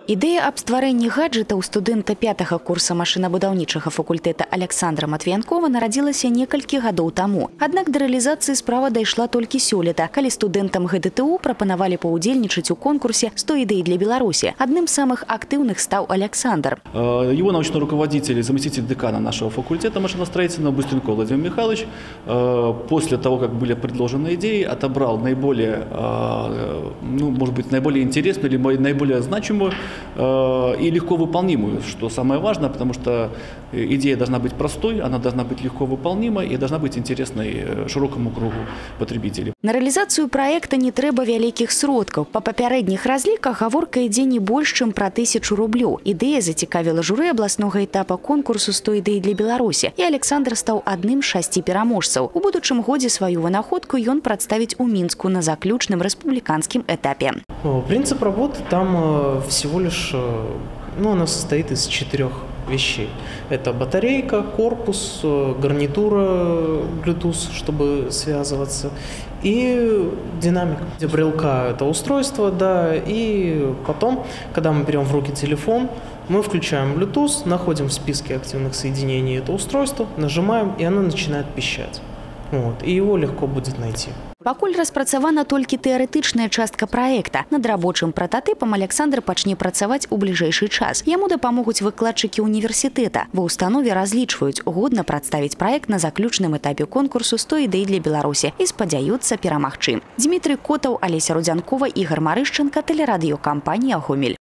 Ідэя аб стварэнні гаджета ў студэнта 5-го курса машынабудаўнічага факультэта Александра Матвіянкова нарадзілася некалькі гадоў таму. Аднак да рэалізацыі справа дайшла толькі сёлета, калі студэнтам ГДТУ прапанавалі паўдзельнічаць у конкурсе «100 ідэй для Беларуси». Адным з самых актыўных стаў Александр. Его научный руководитель и заместитель декана нашего факультета машиностроительного Быстренков Владимир Михайлович после того, как были предложены идеи, отобрал наиболее, может быть, наиболее интересную или наиболее значимую и легко выполнимую, что самое важное, потому что идея должна быть простой, она должна быть легко выполнимой и должна быть интересной широкому кругу потребителей. На реализацию проекта не трэба вялікіх сродкаў. Па папярэдніх разліках гаворка ідзе не больш, чым пра 1000 рублёў. Ідэя зацікавіла журы абласнога этапа конкурсу «100 ідэй для Беларуси», і Александр стаў адным з 6 пераможцаў. У будучым годзе сваю вынаходку ён прадставіць у Мінску на заключным рэспубліканскім этапе. Принцип работы там всего лишь, она состоит из 4 вещей. Это батарейка, корпус, гарнитура Bluetooth, чтобы связываться, и динамик. Брелка – это устройство, да, и потом, когда мы берем в руки телефон, мы включаем Bluetooth, находим в списке активных соединений это устройство, нажимаем, и оно начинает пищать. И его легко будет найти. Пакуль распрацавана толькі тэарэтычная частка праекта. Над рабочым прататыпам Александр пачне працаваць у бліжэйшы час. Яму дапамогуць выкладчыкі універсітэта. Ва ўстанове разлічваюць годна прадставіць праект на заключным этапе конкурсу «100 ідэй для Беларуси» і спадзяюцца перамагчы. Дмітрый Котаў, Алеся Рудзянкова, Ігор Марышченко, тэлерадыёкампанія «Гомель».